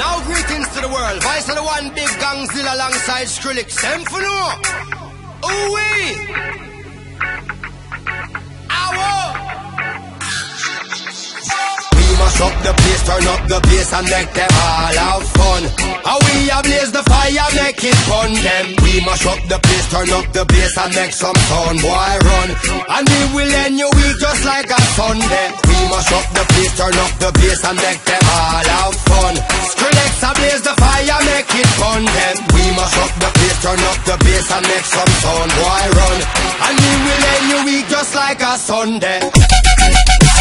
Now greetings to the world. Vice of the one big gangzilla alongside Skrillex. Them for no. Ooh-wee. Ow. We mash up the place, turn up the bass and make them all have fun. How we ablaze the fire, make it fun them. We mash up the place, turn up the bass and make some sound, boy run. And we will end your week just like a Sunday. We mash up the place, turn up the bass and make them all have fun. Skrillex ablaze the fire, make it fun them. We mash up the place, turn up the bass and make some sound, boy run. And we will end your week just like a Sunday.